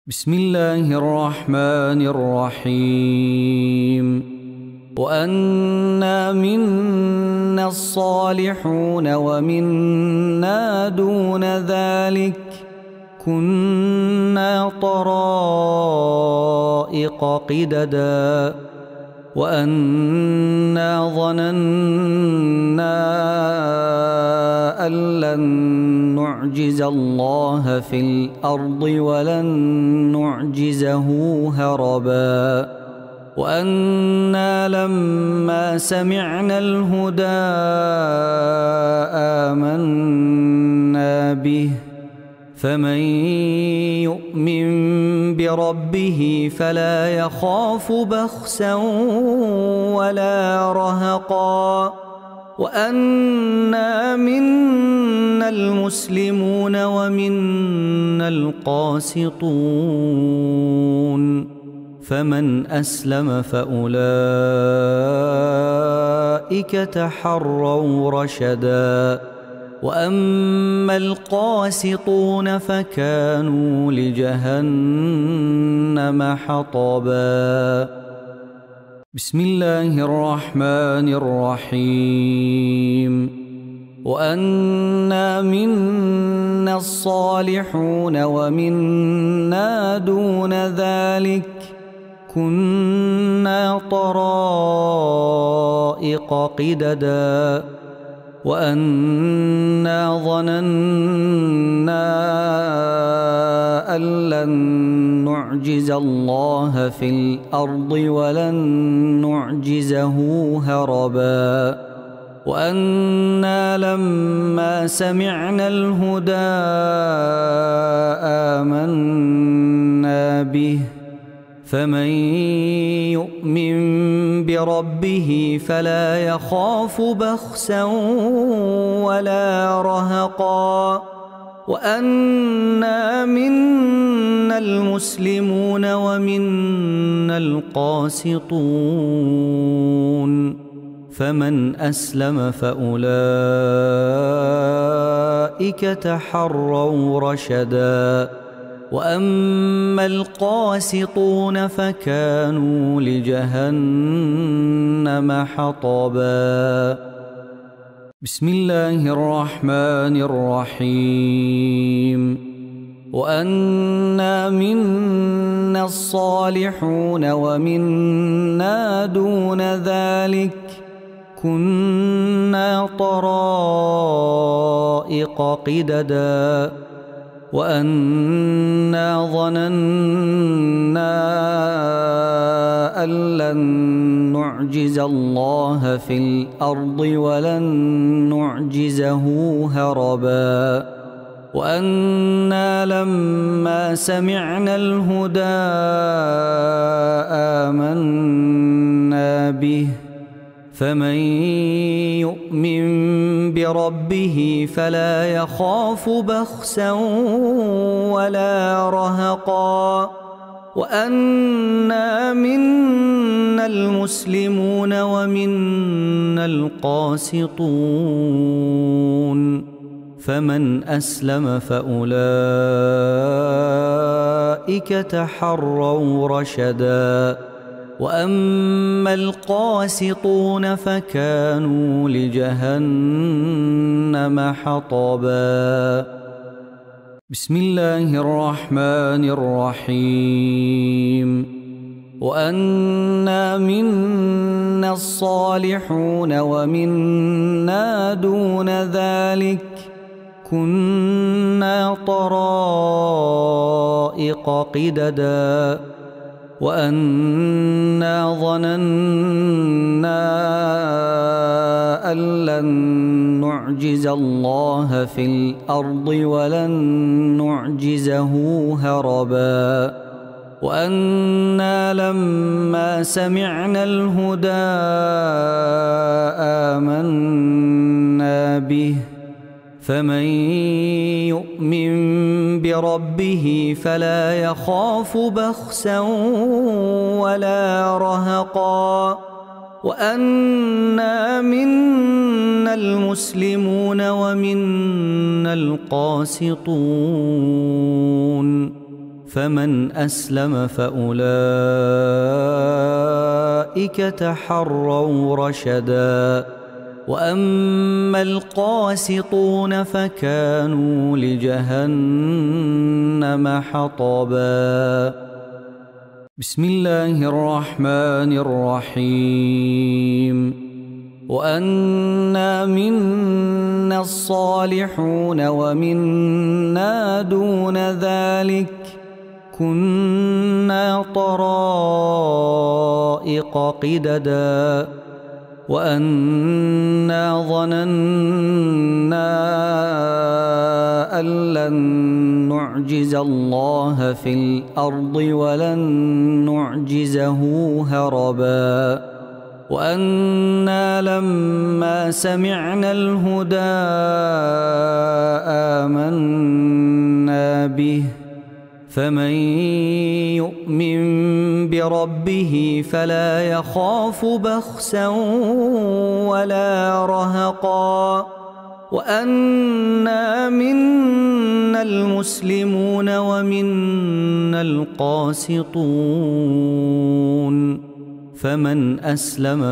بسم الله الرحمن الرحيم وأنا منا الصالحون ومنا دون ذلك كنا طرائق قددا وأنا ظننا أن لن نعجز الله في الأرض ولن نعجزه هربا وأنا لما سمعنا الهدى آمنا به فمن يؤمن بربه فلا يخاف بخسا ولا رهقا وأنا منا المسلمون ومنا القاسطون فمن أسلم فأولئك تحروا رشدا وأما القاسطون فكانوا لجهنم حطبا بسم الله الرحمن الرحيم وأنا منا الصالحون ومنا دون ذلك كنا طرائق قددا وأنا ظننا أن لن نعجز الله في الأرض ولن نعجزه هربا وأنا لما سمعنا الهدى آمنا به فمن يؤمن بربه فلا يخاف بخسا ولا رهقا وأنا منا المسلمون ومنا القاسطون فمن أسلم فأولئك تحروا رشدا وأما القاسطون فكانوا لجهنم حطبا بسم الله الرحمن الرحيم وأنا منا الصالحون ومنا دون ذلك كنا طرائق قددا وأنا ظننا أن لن نعجز الله في الأرض ولن نعجزه هربا وأنا لما سمعنا الهدى آمنا به فمن يؤمن بربه فلا يخاف بخسا ولا رهقا وأنا منا المسلمون ومنا القاسطون فمن أسلم فأولئك تحروا رشدا وأما القاسطون فكانوا لجهنم حطبا بسم الله الرحمن الرحيم وأنا منا الصالحون ومنا دون ذلك كنا طرائق قددا وأنا ظننا أن لن نعجز الله في الأرض ولن نعجزه هربا وأنا لما سمعنا الهدى آمنا به فمن يؤمن بربه فلا يخاف بخسا ولا رهقا وأنا منا المسلمون ومنا القاسطون فمن أسلم فأولئك تحروا رشدا وأما القاسطون فكانوا لجهنم حطبا. بسم الله الرحمن الرحيم. وأنا منا الصالحون ومنا دون ذلك كنا طرائق قددا وأنا ظننا أن لن نعجز الله في الأرض ولن نعجزه هربا وأنا لما سمعنا الهدى آمنا به فمن يؤمن بربه فلا يخاف بخسا ولا رهقا وأنا منا المسلمون ومنا القاسطون فمن أسلم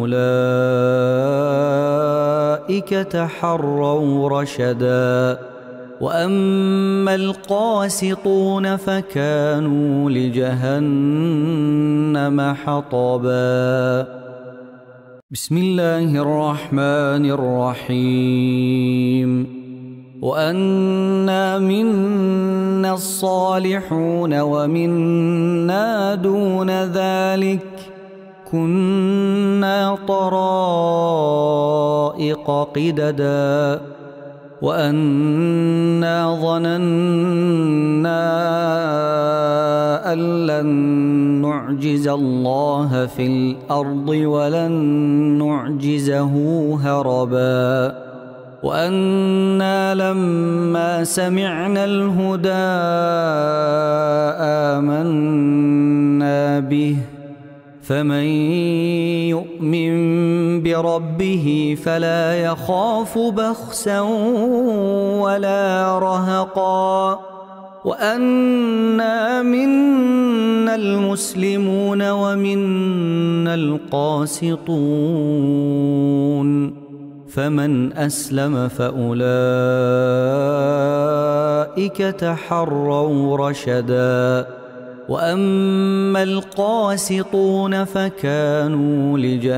فأولئك تحروا رشدا وأما القاسطون فكانوا لجهنم حطبا. بسم الله الرحمن الرحيم. وأنا منا الصالحون ومنا دون ذلك كنا طرائق قددا وأنا ظننا أن لن نعجز الله في الأرض ولن نعجزه هربا وأنا لما سمعنا الهدى آمنا به فمن يؤمن بربه فلا يخاف بخسا ولا رهقا وأنا منا المسلمون ومنا القاسطون فمن أسلم فأولئك تحروا رشدا وأما القاسطون فكانوا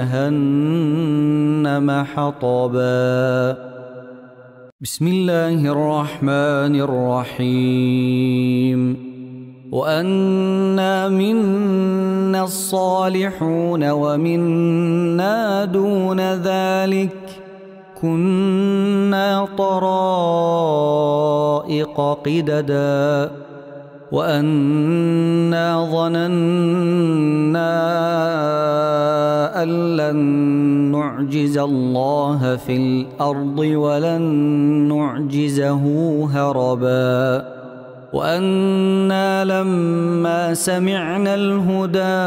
لجهنم حطبا. بسم الله الرحمن الرحيم. وأنا منا الصالحون ومنا دون ذلك كنا طرائق قددا وأنا ظننا أن لن نعجز الله في الأرض ولن نعجزه هربا وأنا لما سمعنا الهدى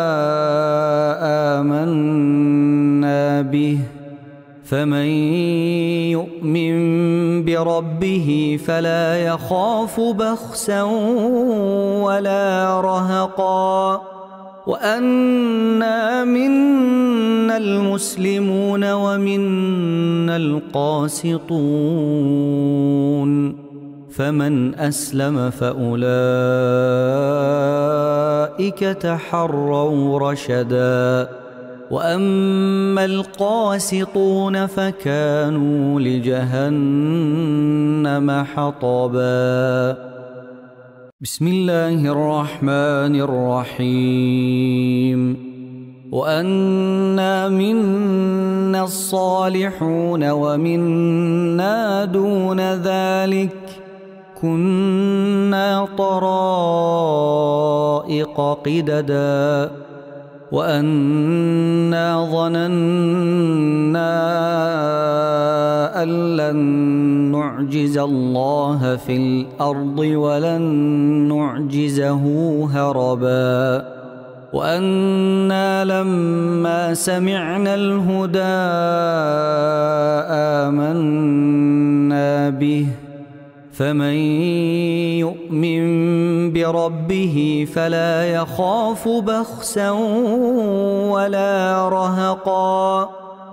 آمنا به فمن يؤمن بربه فلا يخاف بخسا ولا رهقا وأنا منا المسلمون ومنا القاسطون فمن أسلم فأولئك تحروا رشدا وأما القاسطون فكانوا لجهنم حطبا. بسم الله الرحمن الرحيم. وأنا منا الصالحون ومنا دون ذلك كنا طرائق قددا وأنا ظننا أن لن نعجز الله في الأرض ولن نعجزه هربا وأنا لما سمعنا الهدى آمنا به فمن يؤمن بربه فلا يخاف بخسا ولا رهقا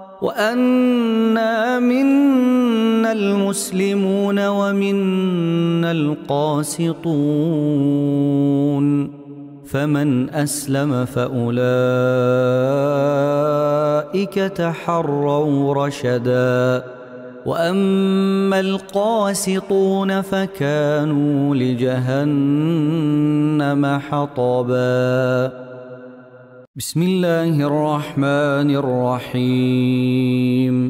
وأنا منا المسلمون ومنا القاسطون فمن أسلم فأولئك تحروا رشدا وأما القاسطون فكانوا لجهنم حطبا بسم الله الرحمن الرحيم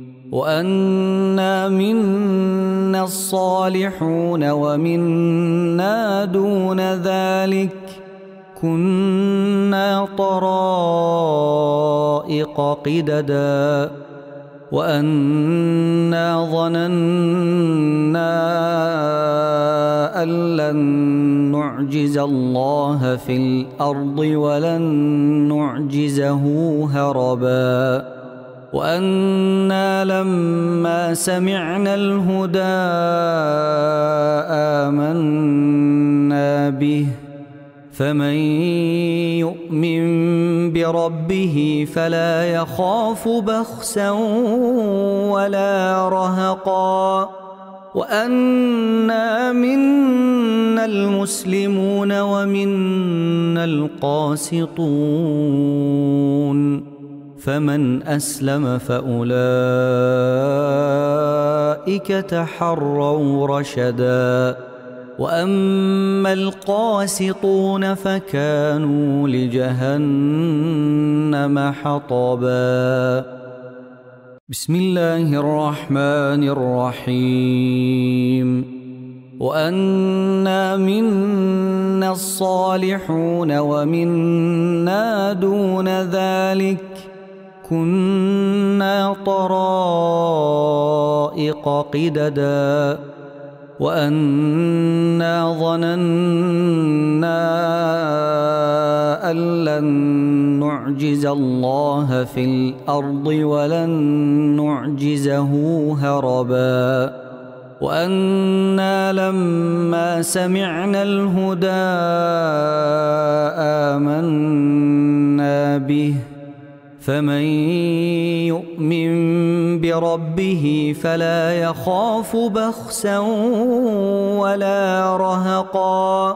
وأنا منا الصالحون ومنا دون ذلك كنا طرائق قددا وأنا ظننا أن لن نعجز الله في الأرض ولن نعجزه هربا وأنا لما سمعنا الهدى آمنا به فمن يؤمن بربه فلا يخاف بخسا ولا رهقا وأنا منا المسلمون ومنا القاسطون فمن أسلم فأولئك تحروا رشدا وأما القاسطون فكانوا لجهنم حطبا بسم الله الرحمن الرحيم وأنا منا الصالحون ومنا دون ذلك كنا طرائق قددا وأنا ظننا أن لن نعجز الله في الأرض ولن نعجزه هربا وأنا لما سمعنا الهدى آمنا به فمن يؤمن بربه فلا يخاف بخسا ولا رهقا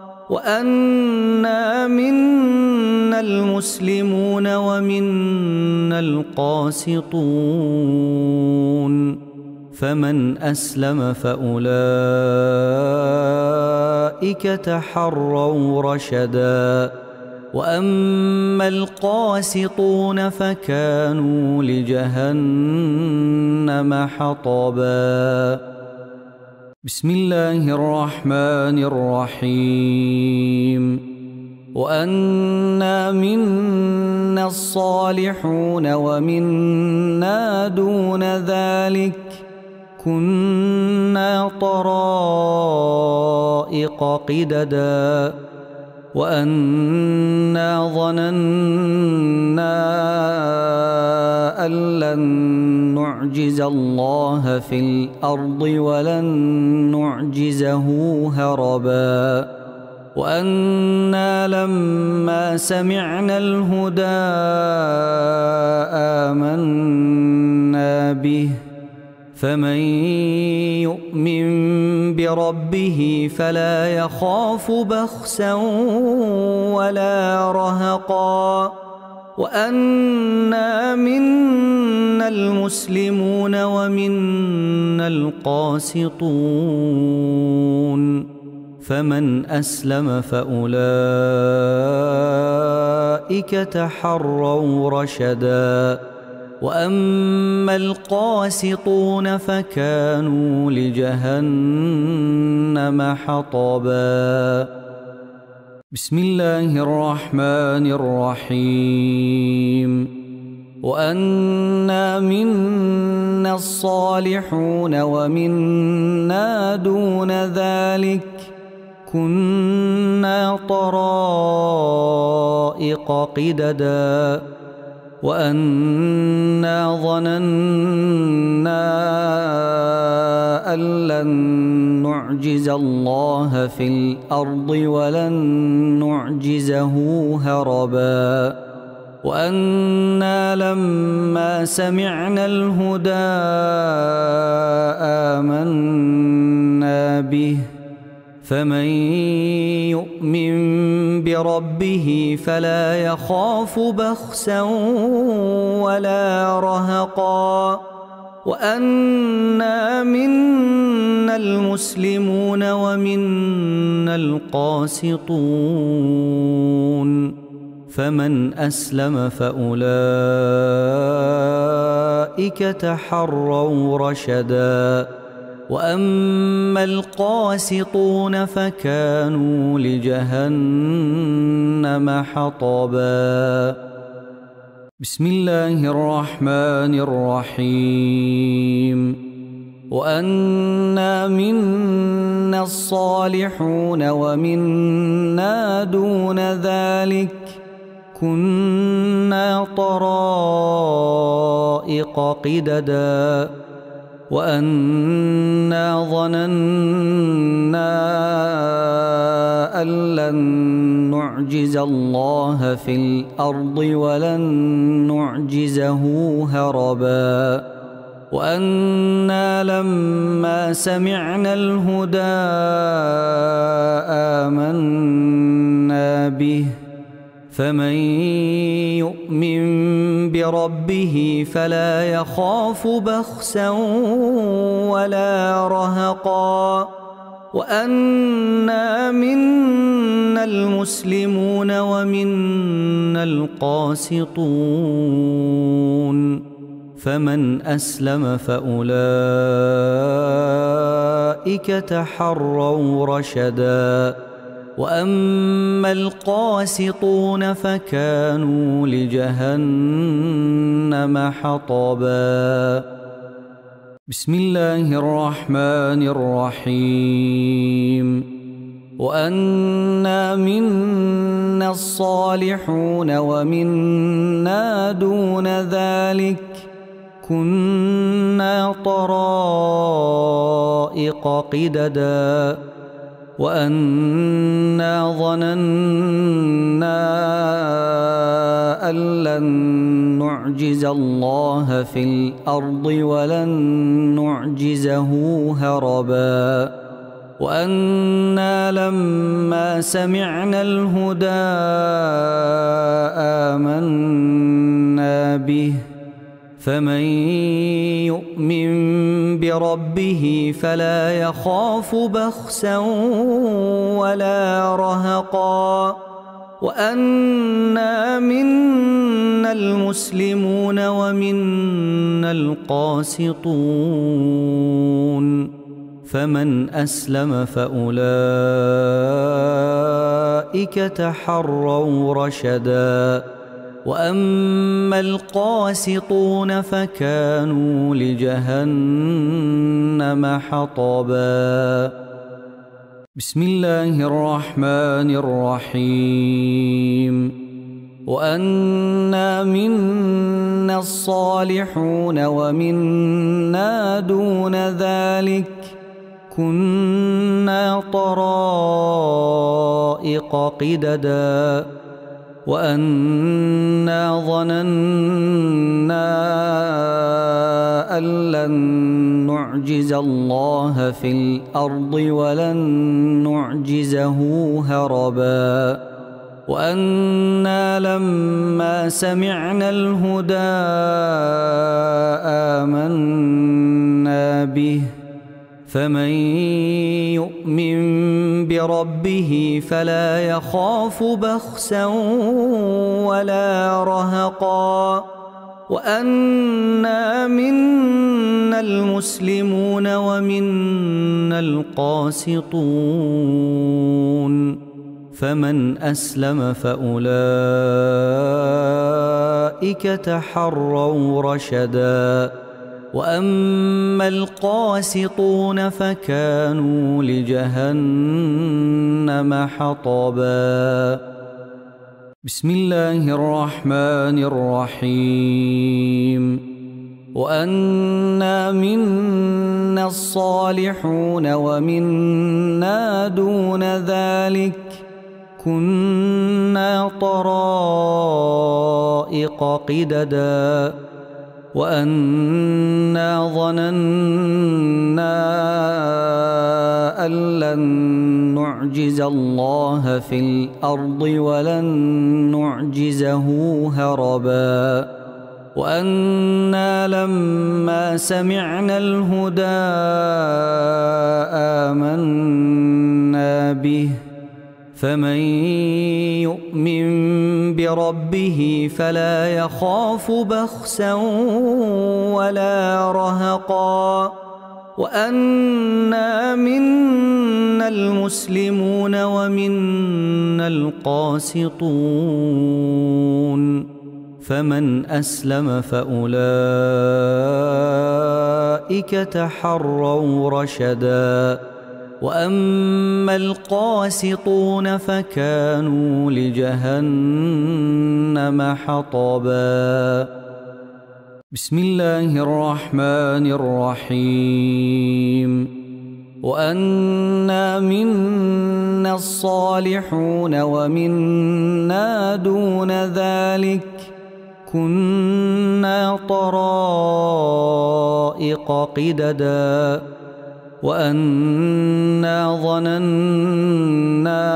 وأنا منا المسلمون ومنا القاسطون فمن أسلم فأولئك تحروا رشدا وأما القاسطون فكانوا لجهنم حطبا بسم الله الرحمن الرحيم وأنا منا الصالحون ومنا دون ذلك كنا طرائق قددا وأنا ظننا أن لن نعجز الله في الأرض ولن نعجزه هربا وأنا لما سمعنا الهدى آمنا به فمن يؤمن بربه فلا يخاف بخسا ولا رهقا وأنا منا المسلمون ومنا القاسطون فمن أسلم فأولئك تحروا رشدا وأما القاسطون فكانوا لجهنم حطبا بسم الله الرحمن الرحيم وأنا منا الصالحون ومنا دون ذلك كنا طرائق قددا وأنا ظننا أن لن نعجز الله في الأرض ولن نعجزه هربا وأنا لما سمعنا الهدى آمنا به فمن يؤمن بربه فلا يخاف بخسا ولا رهقا وأنا منا المسلمون ومنا القاسطون فمن أسلم فأولئك تحروا رشدا وأما القاسطون فكانوا لجهنم حطبا بسم الله الرحمن الرحيم وأنا منا الصالحون ومنا دون ذلك كنا طرائق قددا وأنا ظننا أن لن نعجز الله في الأرض ولن نعجزه هربا وأنا لما سمعنا الهدى آمنا به فمن يؤمن بربه فلا يخاف بخسا ولا رهقا وأنا منا المسلمون ومنا القاسطون فمن أسلم فأولئك تحروا رشدا وأما القاسطون فكانوا لجهنم حطبا بسم الله الرحمن الرحيم وأنا منا الصالحون ومنا دون ذلك كنا طرائق قددا وأنا ظننا أن لن نعجز الله في الأرض ولن نعجزه هربا وأنا لما سمعنا الهدى آمنا به فمن يؤمن بربه فلا يخاف بخسا ولا رهقا وأنا منا المسلمون ومنا القاسطون فمن أسلم فأولئك تحروا رشدا وأما القاسطون فكانوا لجهنم حطبا بسم الله الرحمن الرحيم وأنا منا الصالحون ومنا دون ذلك كنا طرائق قددا وأنا ظننا أن لن نعجز الله في الأرض ولن نعجزه هربا وأنا لما سمعنا الهدى آمنا به فمن يؤمن بربه فلا يخاف بخسا ولا رهقا وأنا منا المسلمون ومنا القاسطون فمن أسلم فأولئك تحروا رشدا وأما القاسطون فكانوا لجهنم حطبا بسم الله الرحمن الرحيم وأنا منا الصالحون ومنا دون ذلك كنا طرائق قددا وأنا ظننا أن لن نعجز الله في الأرض ولن نعجزه هربا وأنا لما سمعنا الهدى آمنا به فمن يؤمن بربه فلا يخاف بخسا ولا رهقا وأنا منا المسلمون ومنا القاسطون فمن أسلم فأولئك تحروا رشدا وأما القاسطون فكانوا لجهنم حطبا بسم الله الرحمن الرحيم وأنا منا الصالحون ومنا دون ذلك كنا طرائق قددا وأنا ظننا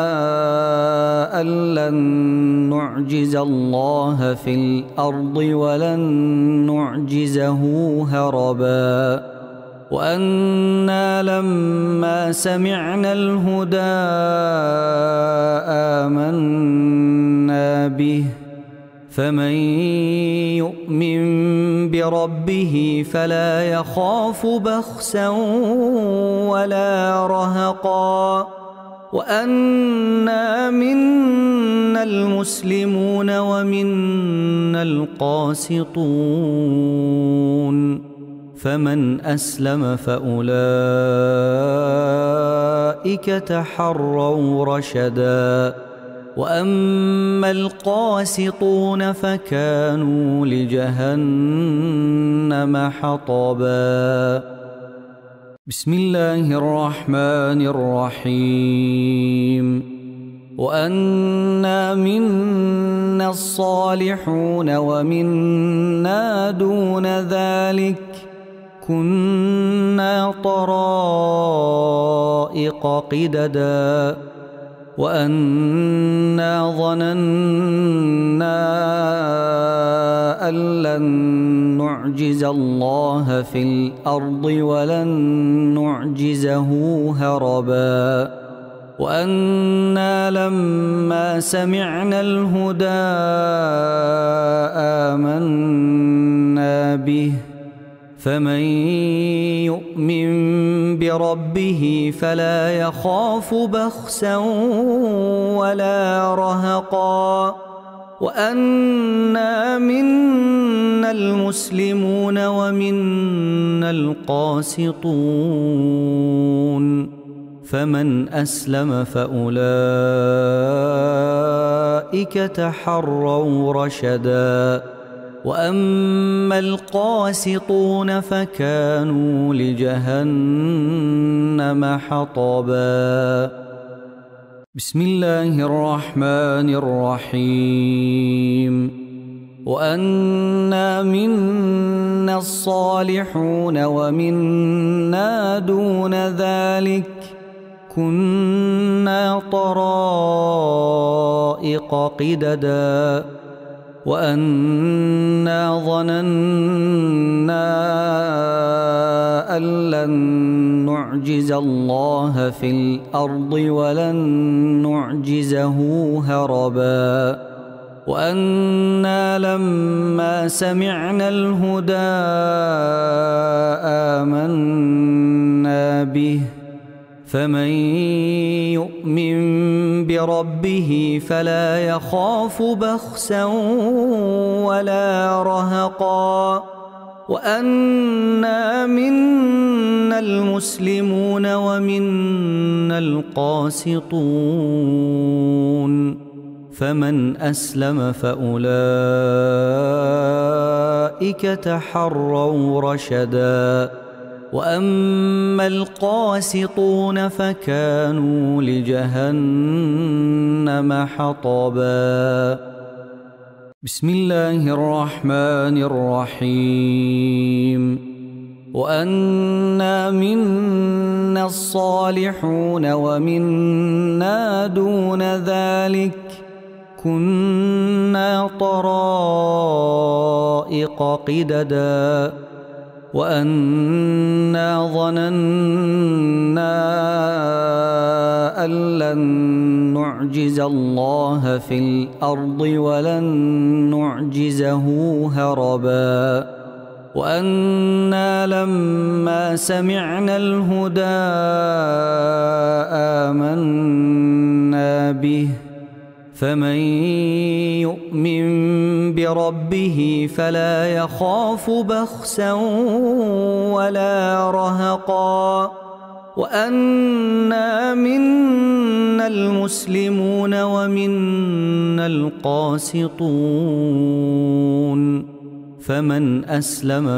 أن لن نعجز الله في الأرض ولن نعجزه هربا وأنا لما سمعنا الهدى آمنا به فمن يؤمن بربه فلا يخاف بخسا ولا رهقا وأنا منا المسلمون ومنا القاسطون فمن أسلم فأولئك تحروا رشدا وأما القاسطون فكانوا لجهنم حطبا بسم الله الرحمن الرحيم وأنا منا الصالحون ومنا دون ذلك كنا طرائق قددا وأنا ظننا أن لن نعجز الله في الأرض ولن نعجزه هربا وأنا لما سمعنا الهدى آمنا به فمن يؤمن بربه فلا يخاف بخسا ولا رهقا وأنا منا المسلمون ومنا القاسطون فمن أسلم فأولئك تحروا رشدا وأما القاسطون فكانوا لجهنم حطبا بسم الله الرحمن الرحيم وأنا منا الصالحون ومنا دون ذلك كنا طرائق قددا وأنا ظننا أن لن نعجز الله في الأرض ولن نعجزه هربا وأنا لما سمعنا الهدى آمنا به فمن يؤمن بربه فلا يخاف بخسا ولا رهقا وأنا منا المسلمون ومنا القاسطون فمن أسلم فأولئك تحروا رشدا وأما القاسطون فكانوا لجهنم حطبا. بسم الله الرحمن الرحيم. وأنا منا الصالحون ومنا دون ذلك كنا طرائق قددا وأنا ظننا أن لن نعجز الله في الأرض ولن نعجزه هربا وأنا لما سمعنا الهدى آمنا به فمن يؤمن بربه فلا يخاف بخسا ولا رهقا وأنا منا المسلمون ومنا القاسطون فمن أسلم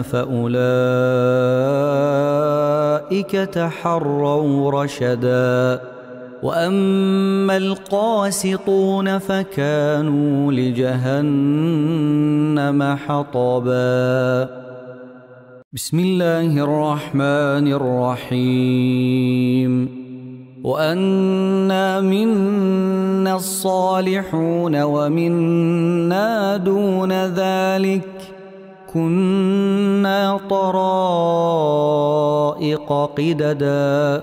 فأولئك تحروا رشدا وأما القاسطون فكانوا لجهنم حطبا. بسم الله الرحمن الرحيم. وأنا منا الصالحون ومنا دون ذلك كنا طرائق قددا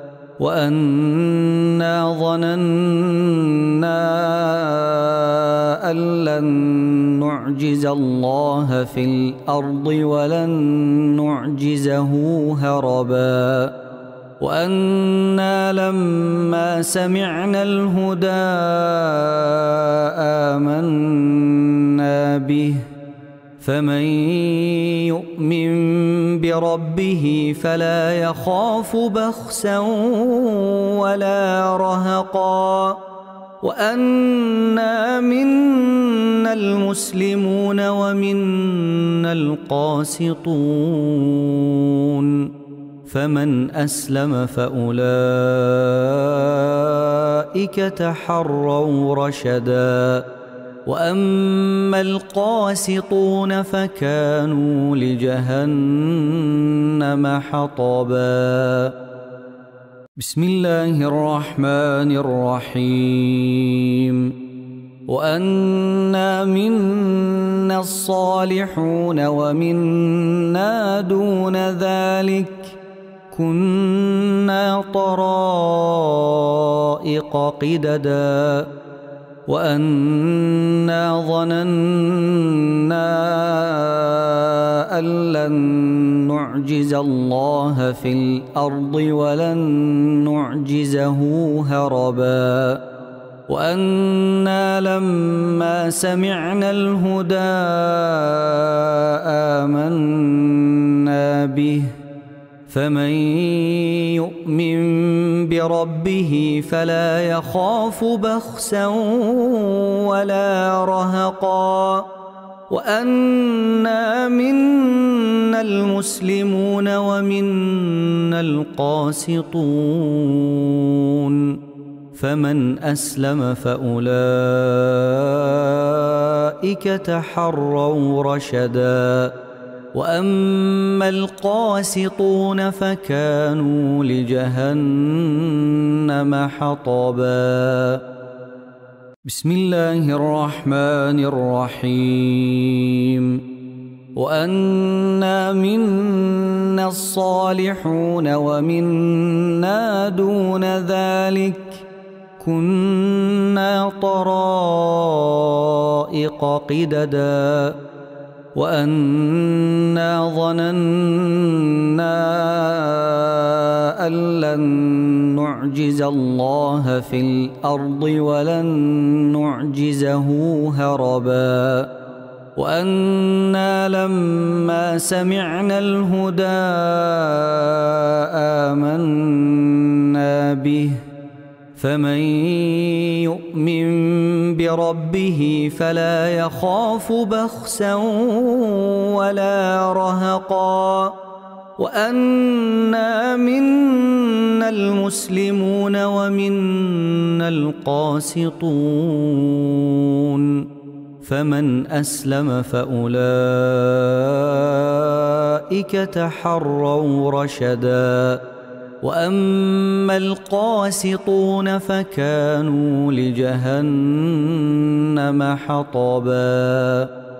وأنا ظننا أن لن نعجز الله في الأرض ولن نعجزه هربا وأنا لما سمعنا الهدى آمنا به فمن يؤمن بربه فلا يخاف بخسا ولا رهقا وأنا منا المسلمون ومنا القاسطون فمن أسلم فأولئك تحروا رشدا وأما القاسطون فكانوا لجهنم حطبا. بسم الله الرحمن الرحيم. وأنا منا الصالحون ومنا دون ذلك كنا طرائق قددا وأنا ظننا أن لن نعجز الله في الأرض ولن نعجزه هربا وأنا لما سمعنا الهدى آمنا به فمن يؤمن بربه فلا يخاف بخسا ولا رهقا وأنا منا المسلمون ومنا القاسطون فمن أسلم فأولئك تحروا رشدا وأما القاسطون فكانوا لجهنم حطبا. بسم الله الرحمن الرحيم. وأنا منا الصالحون ومنا دون ذلك كنا طرائق قددا وأنا ظننا أن لن نعجز الله في الأرض ولن نعجزه هربا وأنا لما سمعنا الهدى آمنا به فمن يؤمن بربه فلا يخاف بخسا ولا رهقا وأنا منا المسلمون ومنا القاسطون فمن أسلم فأولئك تحروا رشدا وأما القاسطون فكانوا لجهنم حطبا